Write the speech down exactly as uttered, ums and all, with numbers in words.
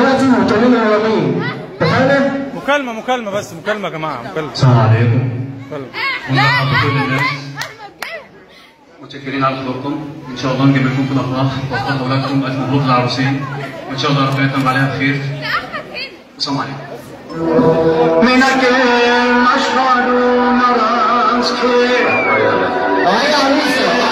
تأتي وتكلمنا على مين؟ اتفقنا؟ مكالمة مكالمة بس مكالمة يا جماعة مكالمة. السلام عليكم. مكالمة. ونرحب بكل الناس. متشكرين على حضوركم، إن شاء الله نجيب لكم في الأفراح وأفراح أولادكم ألف مبروك للعروسين، وإن شاء الله ربنا يتم عليها بخير. والسلام عليكم. منك المشهد مراسكي. هاي عروسه.